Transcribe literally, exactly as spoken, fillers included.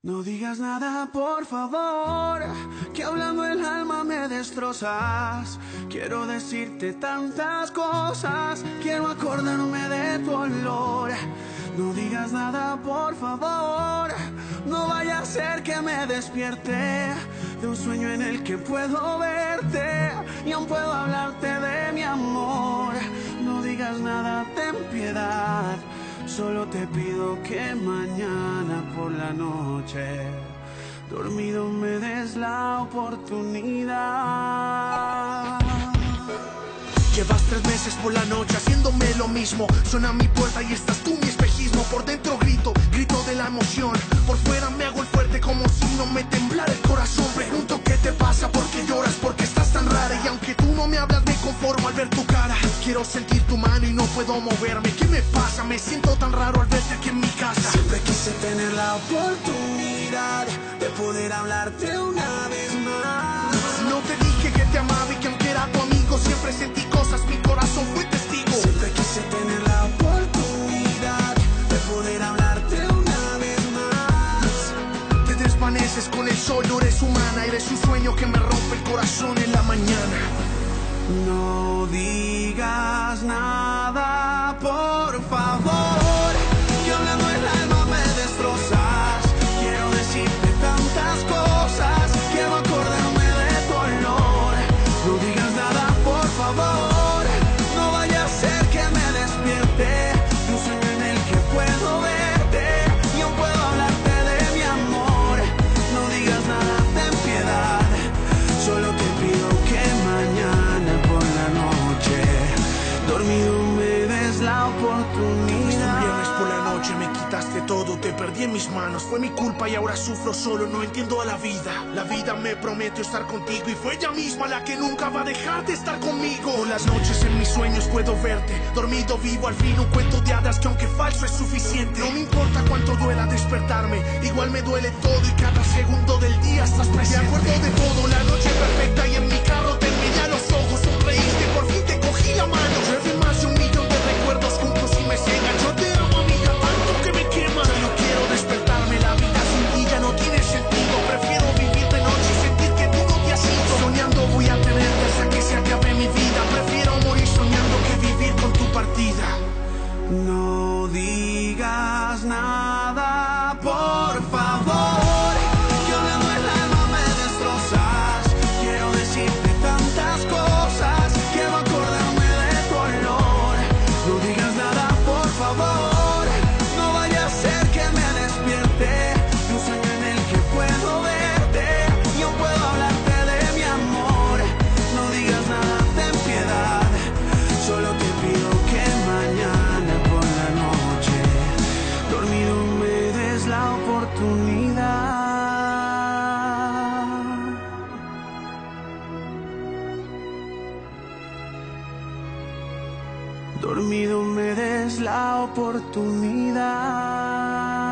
No digas nada, por favor, que hablando el alma me destrozas. Quiero decirte tantas cosas, quiero acordarme de tu olor. No digas nada, por favor, no vaya a ser que me despierte de un sueño en el que puedo verte y aún puedo hablarte de mi amor. No digas nada, ten piedad. Solo te pido que mañana por la noche, dormido, me des la oportunidad. Llevas tres meses por la noche haciéndome lo mismo. Suena mi puerta y estás tú mi espejismo. Por dentro grito, grito de la emoción. Por fuera me hago el fuerte como si no me temblara el corazón. Pregunto qué te pasa, por qué lloras, por qué estás tan rara. Y aunque tú no me hablas me conformo al ver tu cara. Quiero sentir tu mano y no puedo moverme. ¿Qué me pasa? Me siento tan raro al verte aquí en mi casa. Siempre quise tener la oportunidad de poder hablarte una vez más. No te dije que te amaba y que aunque era tu amigo siempre sentí cosas, mi corazón fue testigo. Siempre quise tener la oportunidad de poder hablarte una vez más. Te desvaneces con el sol, no eres humana, eres un sueño que me rompe el corazón en la mañana. No digas nada, por favor, que hablando el alma me destrozas. Quiero decirte tantas cosas, quiero acordarme de tu olor. No digas nada, por favor, no vaya a ser que me despierte de un sueño en el que puedo verte y aún puedo hablarte de mi amor. No digas nada, ten piedad. Solo te pido que mañana por la noche, dormido, me des la oportunidad. Este viernes por la noche me quitaste todo, te perdí en mis manos. Fue mi culpa y ahora sufro solo, no entiendo a la vida. La vida me prometió estar contigo y fue ella misma la que nunca va a dejar de estar conmigo. Por las noches en mis sueños puedo verte, dormido vivo al fin un cuento de hadas que aunque falso es suficiente. No me importa cuánto duela despertarme, igual me duele todo y cada segundo del día estás presente. Me acuerdo de todo, la noche perfecta y en mi carro te miré a los ojos, sonreíste, por fin te cogí la mano. Llevé más de un millón de recuerdos juntos y me ciegan. Yo te amo, amiga, tanto que me quema. Solo quiero despertarme, la vida sin ti ya no tiene sentido. Prefiero vivir de noche y sentir que tú no te has ido. Soñando voy a tenerte hasta que se acabe mi vida. Prefiero morir soñando que vivir con tu partida. No digas nada, por favor, que hablando el alma me destrozas. Quiero decirte tantas cosas, quiero acordarme de tu olor. No digas nada, por favor, no vaya a ser que me despierte de un sueño en el que puedo verte y aún puedo hablarte de mi amor. No digas nada, ten piedad. Solo te pido que mañana por la noche, dormido, me des la oportunidad. Dormido, me des la oportunidad.